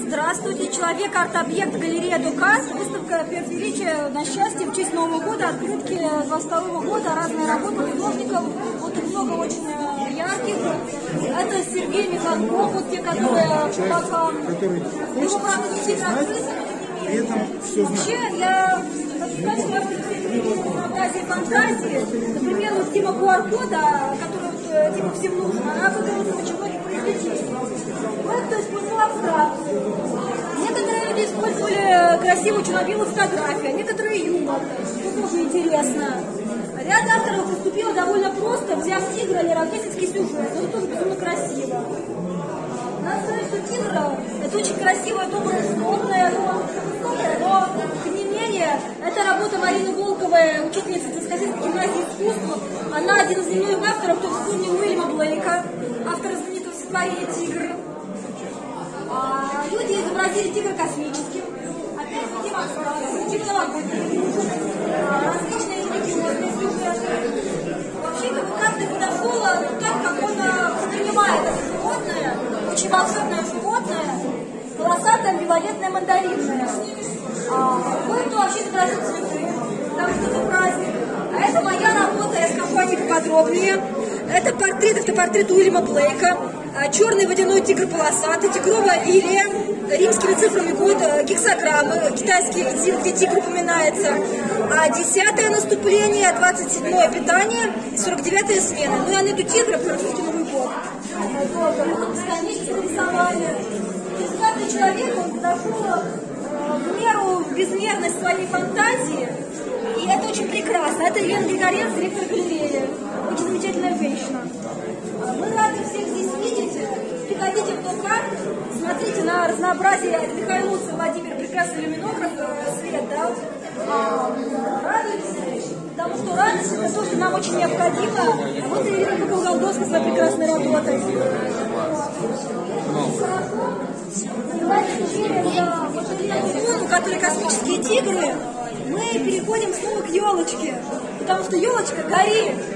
Здравствуйте, человек, арт-объект, галерея Дукас, выставка «Величие на счастье» в честь Нового года, открытки 22 года, разные работы художников, вот много очень ярких. Это Сергей Михалков, вот те, которые пока... Его, правда, не сильно открыты, вообще, я хочу сказать, что разнообразие фантазии, например, вот тема QR-кода, которая типа всем нужна, она подается очень многих произведений. Кто-то использовал абстракцию. Некоторые люди использовали красивую черно-белую фотографию, а некоторые юмор, что тоже интересно. Ряд авторов поступило довольно просто, взяв тигра или рождественский сюжет, но это тоже безумно красиво. Надо сказать, что тигр – это очень красивое, доброе животное, но, тем не менее, это работа Марины Волковой, учительницы Царскосельской гимназии искусств. Она один из немногих авторов, кто вспомнил Уильяма Блейка, автора знаменитого стихотворения «Тигр». Люди изобразили тигра космическим, опять же тема абстракции, типа новогодний, различные религиозные сюжеты. Вообще, каждый подошел так, как он воспринимает это животное, очень волшебное животное, полосатое, амбивалентное, мандаринное. Кое-кто вообще изобразил цветы, потому что это праздник. А это моя работа, я скажу о ней поподробнее. Это портрет, автопортрет Уильяма Блейка. Черный водяной тигр полосатый, тигровая лилия, римскими цифрами год, гексаграммы, китайский идил, где тигр упоминается, 10-е наступление, 27-е питание, 49-я смена. Ну, я найду тигра, французский Новый год. Вот, бесконечное рисование. То есть каждый человек, он подошел в меру, в безмерность своей фантазии, и это очень прекрасно. Это Елена Григоренко, директор галереи. Очень замечательная женщина. Мы рады всех здесь видеть. Приходите в Дукас, смотрите на разнообразие. Это Михаил Луцин, Владимир, прекрасный люминограф, свет, да? Радуйтесь, потому что радость это то, что нам очень необходимо. А вот Ирина Кукловская своей прекрасной работой. У которой космические тигры, мы переходим снова к елочке, потому что елочка горит.